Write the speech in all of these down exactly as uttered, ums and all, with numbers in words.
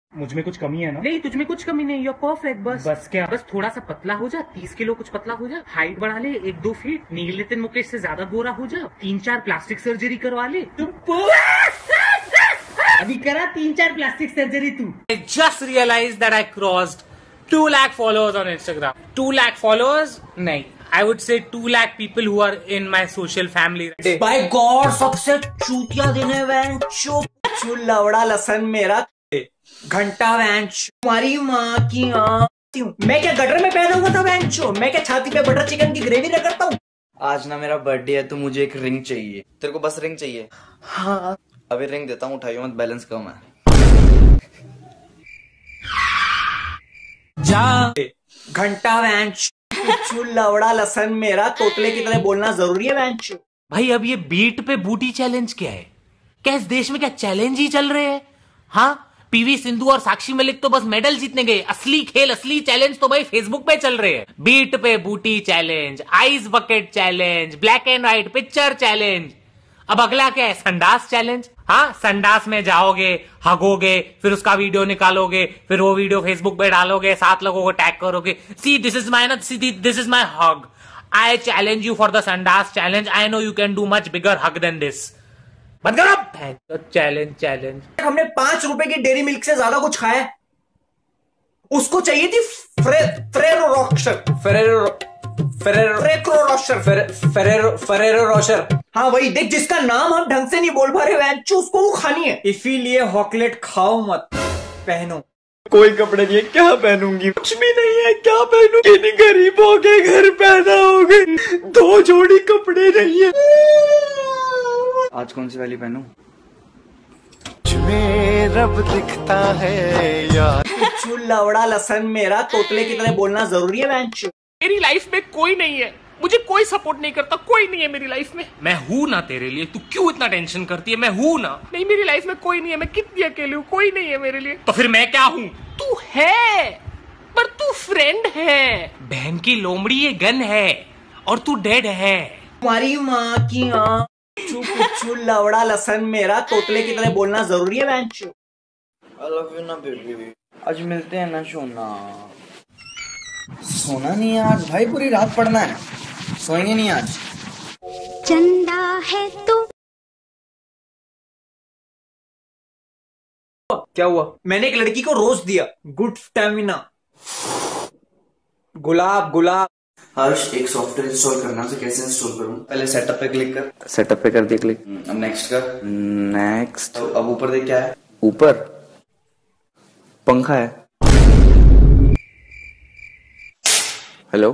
मुझ में कुछ कमी है ना? नहीं, तुझ में कुछ कमी नहीं, यू परफेक्ट। बस बस क्या? बस थोड़ा सा पतला हो जा, तीस किलो कुछ पतला हो जा, हाइट बढ़ा ले एक दो फीट, नील नितिन मुकेश से ज्यादा गोरा हो जा, तीन चार प्लास्टिक सर्जरी करवा ले। तुम अभी करा तीन चार प्लास्टिक सर्जरी तू। I just realized that I crossed two lakh followers on Instagram. two lakh followers? नहीं, I would say two lakh people who are in my social family. By God, सबसे चूतिया दिन है वैन चो चू लवड़ा लसन मेरा घंटा वैन तुम्हारी माँ की आँख। मैं क्या गटर में पैदा हुआ था वैन चो? मैं क्या छाती पे बटर चिकन की ग्रेवी रगड़ता हूँ? आज ना मेरा बर्थडे है तो मुझे एक रिंग चाहिए। तेरे को बस रिंग चाहिए? हाँ अभी रिंग देता हूँ, उठाइयो मत, बैलेंस कम है। जा घंटा वैन चू लवड़ा लसन मेरा तोतले की तरह बोलना जरूरी है वैन चो। भाई अब ये बीट पे बूटी चैलेंज क्या है? क्या इस देश में क्या चैलेंज ही चल रहे हैं? हाँ, पीवी सिंधु और साक्षी मलिक तो बस मेडल जीतने गए, असली खेल असली चैलेंज तो भाई फेसबुक पे चल रहे हैं। बीट पे booty challenge, ice bucket challenge, black and white picture challenge. अब अगला क्या है? संडास चैलेंज। हाँ, संडास में जाओगे, हगोगे, फिर उसका वीडियो निकालोगे, फिर वो वीडियो फेसबुक पे डालोगे, सात लोगों को टैग करोगे, see this is my see this is my hug, I challenge you for the संडास challenge, I know you can do much bigger hug than this. बंद करो चैलेंज चैलेंज। हमने पांच रुपए की डेरी मिल्क से ज्यादा कुछ खाया, उसको चाहिए थी फ्रे, Ferrero Rocher Ferrero Ferrero Ferrero Rocher Ferrero Ferrero Rocher. हाँ वही देख, जिसका नाम हम ढंग से नहीं बोल पा रहे वैंचो, उसको वो खानी है। इसीलिए हॉकलेट खाओ मत, पहनो। कोई कपड़े नहीं है, क्या पहनूंगी? कुछ भी नहीं है, क्या पहनूंगी? नहीं, गरीबों के घर पैदा हो गए, दो जोड़ी कपड़े नहीं है। आज कौन सी वाली पहनूं? रब दिखता है यार। चू लवड़ा लसन मेरा तोतले की तरह बोलना जरूरी है वैंचो। मेरी लाइफ में कोई नहीं है, मुझे कोई सपोर्ट नहीं करता, कोई नहीं है मेरी लाइफ में। मैं हूं ना तेरे लिए, तू क्यों इतना टेंशन करती है? मैं हूं ना। नहीं, मेरी लाइफ में कोई नहीं है, मैं कितनी अकेली हूँ, कोई नहीं है मेरे लिए। तो फिर मैं क्या हूँ? तू है, पर तू फ्रेंड है। बहन की लोमड़ी ये गन है और तू डेड है। तुम्हारी माँ की आँख। चू चू लवड़ा लसन मेरा तोतले की तरह बोलना जरूरी है वैंचो। आई लव यू ना बेबी। आज मिलते हैं ना सोना। सोना नहीं है आज भाई, पूरी रात पढ़ना है, सोएंगे नहीं आज। चंदा है तो क्या हुआ? मैंने एक लड़की को रोज दिया, गुड स्टैमिना। गुलाब गुलाब। हर्ष, एक सॉफ्टवेयर इंस्टॉल करना, उसे कैसे इंस्टॉल करूं? पहले सेटअप पे क्लिक कर। सेटअप पे कर दिया क्लिक। अब नेक्स्ट कर। नेक्स्ट। अब, अब ऊपर देख क्या है? ऊपर पंखा है। हेलो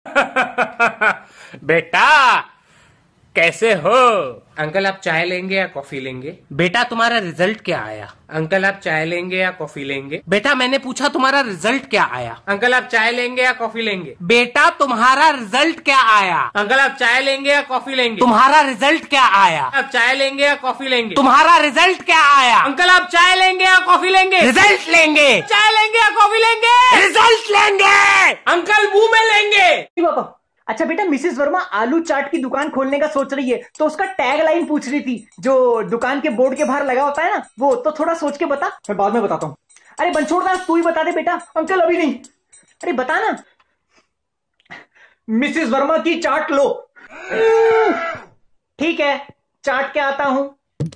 बेटा कैसे हो? अंकल आप चाय लेंगे या कॉफी लेंगे? बेटा तुम्हारा रिजल्ट क्या आया? अंकल आप चाय लेंगे या कॉफी लेंगे? बेटा मैंने पूछा तुम्हारा रिजल्ट क्या आया? अंकल आप चाय लेंगे या कॉफी लेंगे? बेटा तुम्हारा रिजल्ट क्या आया? अंकल आप चाय लेंगे या कॉफी लेंगे? तुम्हारा रिजल्ट क्या आया? आप चाय लेंगे या कॉफी लेंगे? तुम्हारा रिजल्ट क्या आया? अंकल आप चाय लेंगे या कॉफी लेंगे? रिजल्ट लेंगे। चाय लेंगे या कॉफी लेंगे? रिजल्ट लेंगे। अंकल मुंह में लेंगे। पापा अच्छा बेटा, मिसेस वर्मा आलू चाट की दुकान खोलने का सोच रही है, तो उसका टैग लाइन पूछ रही थी, जो दुकान के बोर्ड के बाहर लगा होता है ना, वो तो थोड़ा सोच के बता, मैं बाद में बताता हूँ। अरे बनछोड़ तू ही बता दे बेटा। अंकल अभी नहीं। अरे बता ना। मिसेस वर्मा की चाट लो। ठीक है, चाट के आता हूं।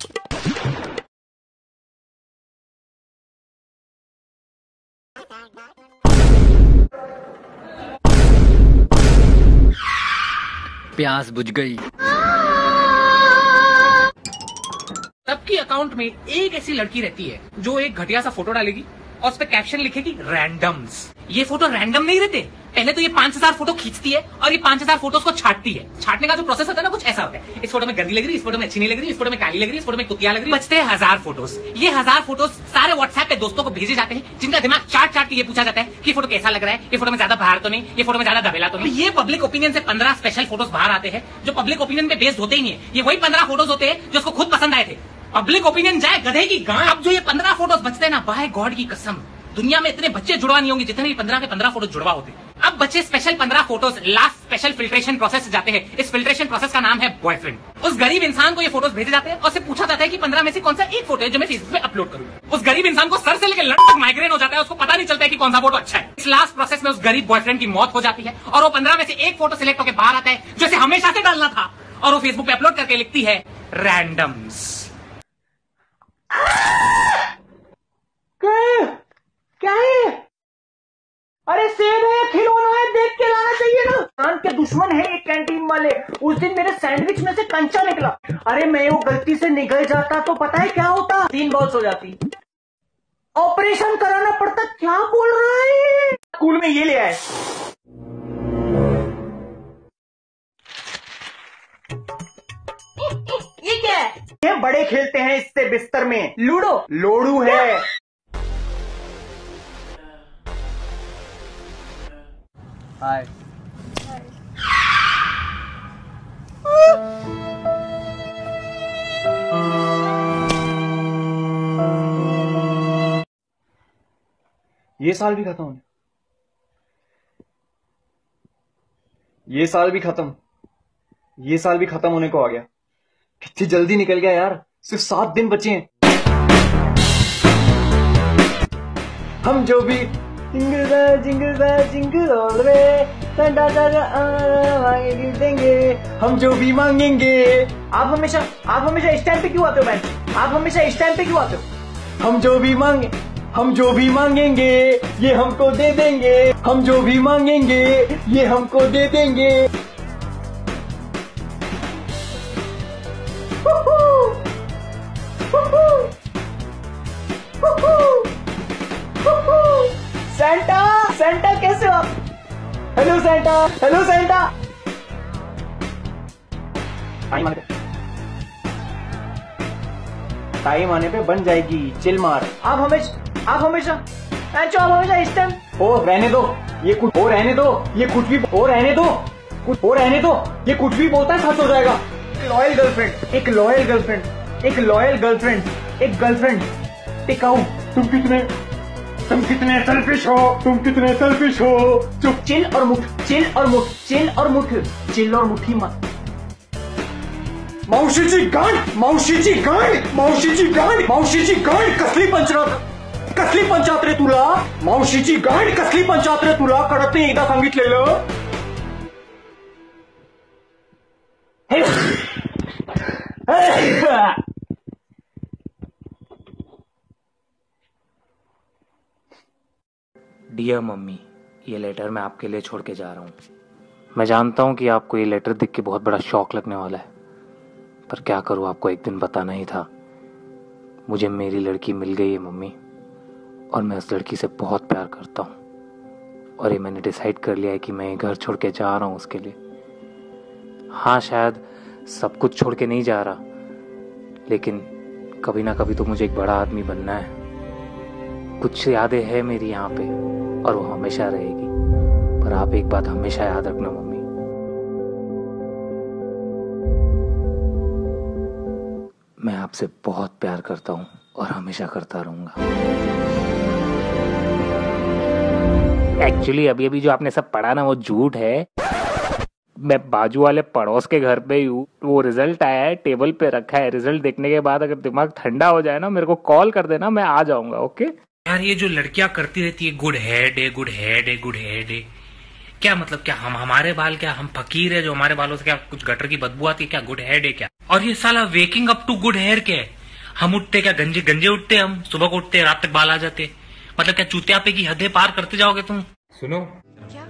प्यास बुझ गई। सबकी अकाउंट में एक ऐसी लड़की रहती है जो एक घटिया सा फोटो डालेगी और उस पर कैप्शन लिखेगी रैंडम्स। ये फोटो रैंडम नहीं रहते, पहले तो ये पांच हजार फोटो खींचती है और ये पांच हजार फोटोज को छाटती है। छाटने का जो प्रोसेस होता है ना, कुछ ऐसा होता है, इस फोटो में गंदी लग रही, इस फोटो में अच्छी नहीं लग रही, इस फोटो में काली लग रही, इस फोटो में कुतिया लग रही, बचते हैं हजार फोटोज। ये हजार फोटोज सारे व्हाट्सएप पे दोस्तों को भेजे जाते हैं, जिनका दिमाग चाट चाट के ये पूछा जाता है कि फोटो कैसा लग रहा है, ये फोटो में ज्यादा बाहर तो नहीं, ये फोटो में ज्यादा दबेला तो नहीं। ये पब्लिक ओपिनियन से पंद्रह स्पेशल फोटोज बाहर आते हैं जो पब्लिक ओपिनियन पे बेस्ड होते ही नहीं है। ये वही पंद्रह फोटोज होते हैं जो उसको खुद पसंद आए थे। पब्लिक ओपिनियन जाए गधे की गांड। अब जो ये पंद्रह फोटोज बचते हैं ना, बाय गॉड की कसम दुनिया में इतने बच्चे जुड़वा नहीं होंगे जितने भी पंद्रह के पंद्रह फोटो जुड़वा होते। अब बचे स्पेशल पंद्रह photos last special filtration process से जाते हैं। इस फिल्ट्रेशन प्रोसेस का नाम है बॉयफ्रेंड। उस गरीब इंसान को ये फोटोज भेजे जाते हैं और उससे पूछा जाता है कि पंद्रह में से कौन सा एक फोटो है जो मैं फेसबुक पे अपलोड करूँ। उस गरीब इंसान को सर से लेकर लट तक माइग्रेन हो जाता है, उसको पता नहीं चलता है कि कौन सा फोटो अच्छा है। इस लास्ट प्रोसेस में उस गरीब बॉयफ्रेंड की मौत हो जाती है और वो पंद्रह में से एक फोटो सिलेक्ट होकर बाहर आता है जो इसे हमेशा से डालना था, और वो फेसबुक पे अपलोड करके लिखती है रैंडम्स। क्या है? अरे सेब है, खिलौना है, देख के लाना चाहिए ना। खान के दुश्मन है ये कैंटीन वाले। उस दिन मेरे सैंडविच में से कंचा निकला। अरे मैं वो गलती से निकल जाता तो पता है क्या होता? तीन बॉल्स हो जाती, ऑपरेशन कराना पड़ता। क्या बोल रहा है? स्कूल में ये ले आए। ये क्या है? ये बड़े खेलते हैं इससे बिस्तर में। लूडो लोडू है। हाय। ये साल भी खत्म, ये साल भी खत्म, ये साल भी खत्म होने को आ गया। कितनी जल्दी निकल गया यार, सिर्फ सात दिन बचे हैं। हम जो भी jingle bell jingle bell jingle all the way, Santa मांगेंगे देंगे, हम जो भी मांगेंगे। आप हमेशा आप हमेशा इस टाइम पे क्यों आते हो मैम? आप हमेशा इस टाइम पे क्यों आते हो? हम जो भी मांगे हम जो भी मांगेंगे ये हमको दे देंगे, हम जो भी मांगेंगे ये हमको दे देंगे। सेंटा सेंटा कैसे हो? Hello Santa, hello Santa. Time आने पे टाइम आने पे बन जाएगी, चिल मार। आप हमेशा आप हमेशा आप हमेशा इस टाइम। ओ रहने दो, ये कुछ हो रहने दो, ये कुछ भी हो रहने दो, कुछ हो रहने दो, ये कुछ भी बोलता है सच हो जाएगा। लॉयल गर्लफ्रेंड, एक लॉयल गर्लफ्रेंड, एक लॉयल गर्लफ्रेंड, एक गर्लफ्रेंड टिकाऊ। तुम कितने तुम कितने सेल्फिश हो, तुम कितने सेल्फिश हो। चुप, चिल और मुठ, चिल और मुठ, चिल और मुठ, चिल और मुट्ठी मत। मावशीची गांड, मावशीची गांड, मावशीची गांड, मावशीची गांड कसली पंचायत कसली पंचायत रे तुला, मावशीची गांड कसली पंचायत रे तुला, कळत नाही एकदा सांगितलेलं। डियर मम्मी, ये लेटर मैं आपके लिए छोड़ के जा रहा हूँ। मैं जानता हूँ कि आपको ये लेटर देख के बहुत बड़ा शॉक लगने वाला है, पर क्या करूँ, आपको एक दिन बताना ही था। मुझे मेरी लड़की मिल गई है मम्मी, और मैं उस लड़की से बहुत प्यार करता हूँ, और ये मैंने डिसाइड कर लिया है कि मैं ये घर छोड़ के जा रहा हूँ उसके लिए। हाँ, शायद सब कुछ छोड़ के नहीं जा रहा, लेकिन कभी ना कभी तो मुझे एक बड़ा आदमी बनना है। कुछ यादें हैं मेरी यहाँ पे, और वो हमेशा रहेगी। पर आप एक बात हमेशा याद रखना मम्मी, मैं आपसे बहुत प्यार करता हूँ और हमेशा करता रहूंगा। एक्चुअली अभी अभी जो आपने सब पढ़ा ना वो झूठ है। मैं बाजू वाले पड़ोस के घर पे ही हूँ, वो रिजल्ट आया है, टेबल पे रखा है। रिजल्ट देखने के बाद अगर दिमाग ठंडा हो जाए ना, मेरे को कॉल कर देना, मैं आ जाऊंगा। ओके यार, ये जो लड़कियां करती रहती है good hair day, good hair day, good hair day, क्या मतलब? क्या हम हमारे बाल क्या हम फकीर है जो हमारे बालों से क्या कुछ गटर की बदबू आती है क्या? गुड हेयर डे क्या? और ये साला waking up to good hair क्या है? हम उठते क्या गंजे गंजे उठते, हम सुबह को उठते रात तक बाल आ जाते। मतलब क्या चूतिया पे की हदें पार करते जाओगे तुम? सुनो क्या?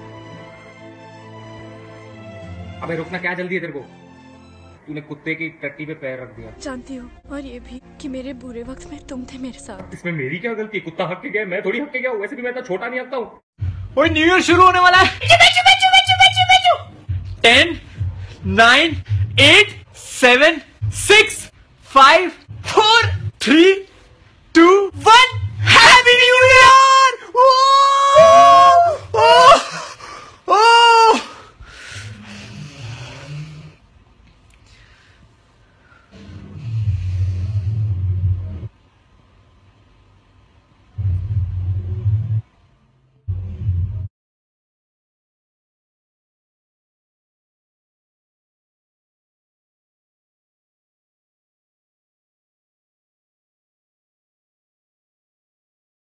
अबे रुकना, क्या जल्दी है तेरे को? तूने कुत्ते की टट्टी पे पैर रख दिया। जानती हूँ, और ये भी कि मेरे बुरे वक्त में तुम थे मेरे साथ। इसमें मेरी क्या गलती? कुत्ता हक के गया, मैं थोड़ी हक के गया। वैसे भी मैं तो छोटा नहीं हकता हूँ। ओए न्यू ईयर शुरू होने वाला है। Ten nine eight seven six five four three two one happy new year.